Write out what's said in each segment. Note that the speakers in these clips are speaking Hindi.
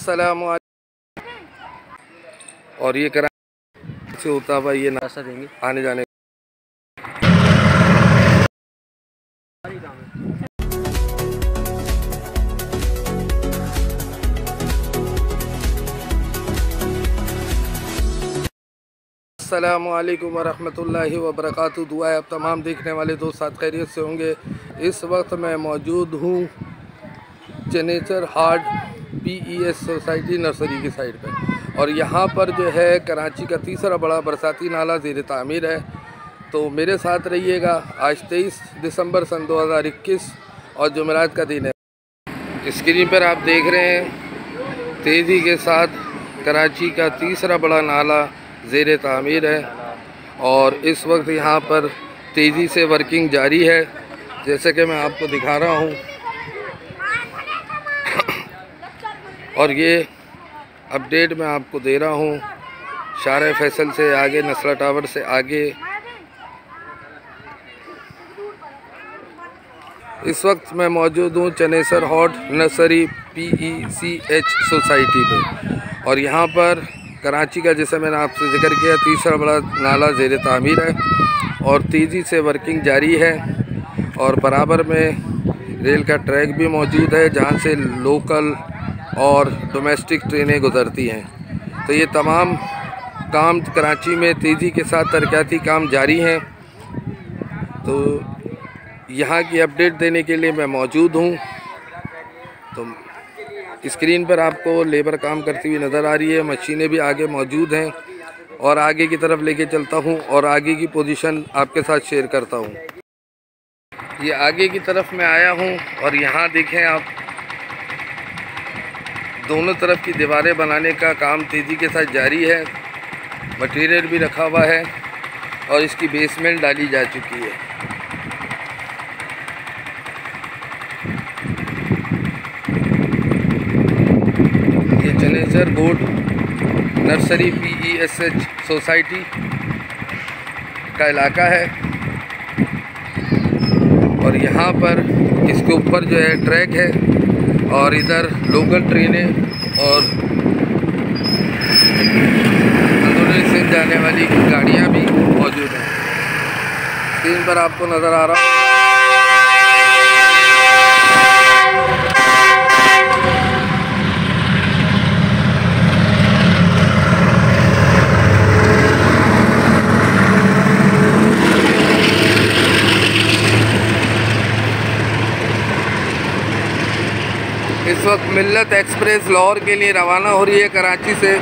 अस्सलाम और ये कराची से होता हुआ ये नाश्ता देंगे आने जाने। अस्सलामुअलैकुम वरहमतुल्लाहि वबरकातुहू। दुआ है आप तमाम देखने वाले दोस्त साथ खैरियत से होंगे। इस वक्त मैं मौजूद हूँ Chanesar heart PES society nursery की साइड पे, और यहाँ पर जो है कराची का तीसरा बड़ा बरसाती नाला ज़ेर तामीर है। तो मेरे साथ रहिएगा। आज 23 दिसंबर सन 2021 और जुमेरात का दिन है। स्क्रीन पर आप देख रहे हैं तेज़ी के साथ कराची का तीसरा बड़ा नाला ज़ेर तामीर है, और इस वक्त यहाँ पर तेज़ी से वर्किंग जारी है, जैसे कि मैं आपको दिखा रहा हूँ। और ये अपडेट मैं आपको दे रहा हूँ शार फैसल से आगे, नस्ला टावर से आगे। इस वक्त मैं मौजूद हूँ Chanesar heart nursery PECH society पे, और यहाँ पर कराची का, जैसे मैंने आपसे जिक्र किया, तीसरा बड़ा नाला ज़ेर तामीर है और तेज़ी से वर्किंग जारी है। और बराबर में रेल का ट्रैक भी मौजूद है जहाँ से लोकल और डोमेस्टिक ट्रेनें गुज़रती हैं। तो ये तमाम काम कराची में तेज़ी के साथ तरक्याती काम जारी हैं। तो यहाँ की अपडेट देने के लिए मैं मौजूद हूँ। तो स्क्रीन पर आपको लेबर काम करती हुई नज़र आ रही है, मशीनें भी आगे मौजूद हैं, और आगे की तरफ लेके चलता हूँ और आगे की पोजीशन आपके साथ शेयर करता हूँ। ये आगे की तरफ मैं आया हूँ और यहाँ देखें आप, दोनों तरफ की दीवारें बनाने का काम तेज़ी के साथ जारी है। मटेरियल भी रखा हुआ है और इसकी बेसमेंट डाली जा चुकी है। ये Chanesar board nursery PESH society का इलाका है, और यहाँ पर इसके ऊपर जो है ट्रैक है, और इधर लोकल ट्रेनें और अंदरूनी से जाने वाली गाड़ियाँ भी मौजूद हैं। स्क्रीन पर आपको नज़र आ रहा है। इस वक्त मिल्लत एक्सप्रेस लाहौर के लिए रवाना हो रही है कराची से।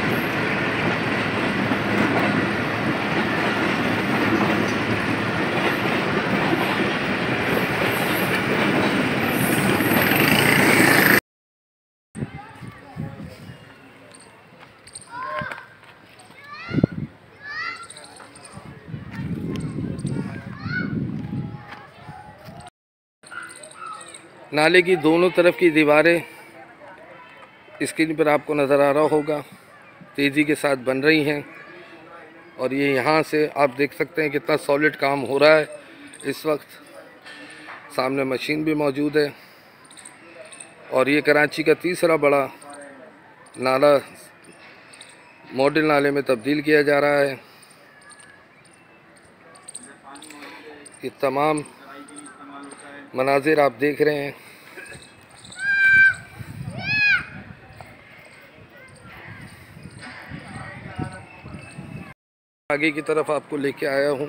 नाले की दोनों तरफ की दीवारें स्क्रीन पर आपको नज़र आ रहा होगा, तेज़ी के साथ बन रही हैं। और ये यहाँ से आप देख सकते हैं कितना सॉलिड काम हो रहा है। इस वक्त सामने मशीन भी मौजूद है, और ये कराची का तीसरा बड़ा नाला मॉडल नाले में तब्दील किया जा रहा है। ये तमाम मनाजिर आप देख रहे हैं। आगे की तरफ आपको लेके आया हूँ।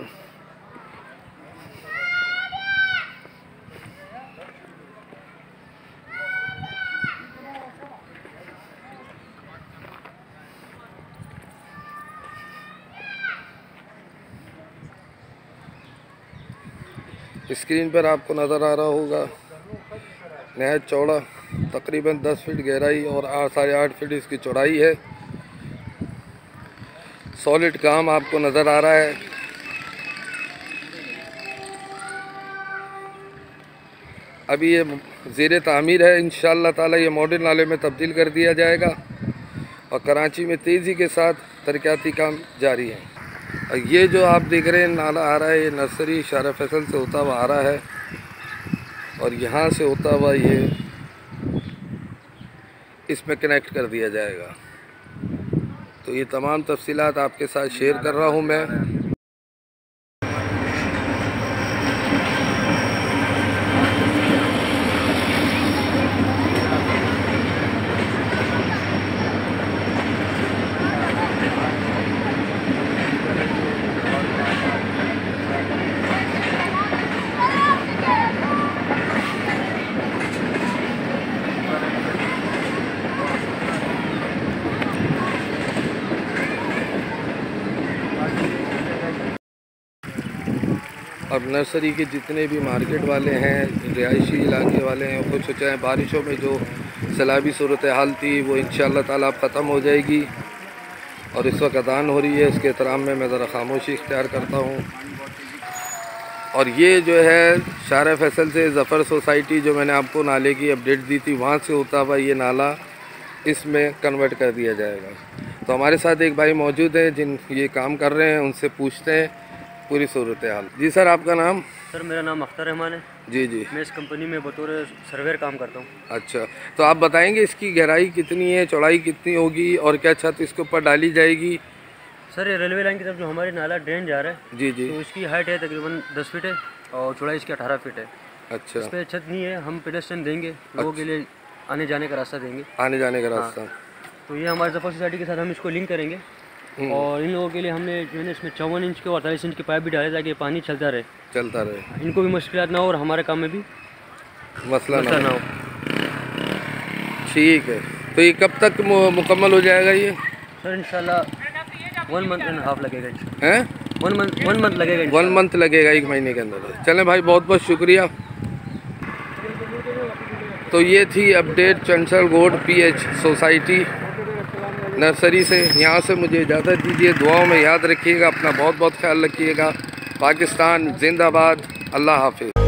स्क्रीन पर आपको नज़र आ रहा होगा नहायत चौड़ा, तकरीबन 10 फीट गहराई और 8.5 फीट इसकी चौड़ाई है। सॉलिड काम आपको नज़र आ रहा है। अभी ये ज़ेर तामीर है, इंशाअल्लाह ताला ये मॉडल नाले में तब्दील कर दिया जाएगा, और कराची में तेज़ी के साथ तरक्याती काम जारी है। और ये जो आप देख रहे हैं नाला आ रहा है, ये नर्सरी शार फैसल से होता हुआ आ रहा है, और यहाँ से होता हुआ ये इसमें कनेक्ट कर दिया जाएगा। तो ये तमाम तफसीलात आपके साथ शेयर कर रहा हूँ मैं। अब नर्सरी के जितने भी मार्केट वाले हैं, रिहायशी इलाके वाले हैं, कुछ चाहे बारिशों में जो सैलाबी सूरत हाल थी वो इंशाअल्लाह ताला अब ख़त्म हो जाएगी। और इस वक्त अज़ान हो रही है, इसके एहतराम में मैं ज़रा खामोशी इख्तियार करता हूँ। और ये जो है शारा फैसल से ज़फ़र सोसाइटी, जो मैंने आपको नाले की अपडेट दी थी, वहाँ से होता हुआ ये नाला इसमें कन्वर्ट कर दिया जाएगा। तो हमारे साथ एक भाई मौजूद हैं जिन ये काम कर रहे हैं, उनसे पूछते हैं पूरी सूरत हाल। जी सर, आपका नाम? सर मेरा नाम अख्तर रहमान है। जी जी। मैं इस कंपनी में बतौर सर्वेयर काम करता हूँ। अच्छा, तो आप बताएंगे इसकी गहराई कितनी है, चौड़ाई कितनी होगी और क्या छत इसके ऊपर डाली जाएगी? सर ये रेलवे लाइन की तरफ जो हमारी नाला ड्रेन जा रहा है, जी जी, तो इसकी हाइट है तकरीबन 10 फीट है और चौड़ाई इसकी 18 फीट है। अच्छा, इस पर छत नहीं है, हम पेडेस्ट्रियन देंगे, लोगों के लिए आने जाने का रास्ता देंगे, आने जाने का रास्ता। हाँ। तो ये हमारे ज़फ़र सोसाइटी के साथ हम इसको लिंक करेंगे। और इन लोगों के लिए हमने जो है इसमें 54 इंच के और 48 इंच के पाइप भी डाले ताकि पानी चलता रहे, इनको भी मुश्किलात ना हो और हमारे काम में भी मसला ना हो। ठीक है, तो ये कब तक मुकम्मल हो जाएगा ये? सर इंशाल्लाह 1 मंथ एंड हाफ लगेगा। हैं? 1 मंथ लगेगा। 1 मंथ लगेगा, 1 महीने के अंदर। चलें भाई, बहुत बहुत शुक्रिया। तो ये थी अपडेट चंचल गोड PH सोसाइटी नर्सरी से। यहाँ से मुझे इजाज़त दीजिए, दुआओं में याद रखिएगा, अपना बहुत बहुत ख्याल रखिएगा। पाकिस्तान जिंदाबाद, अल्लाह हाफिज़।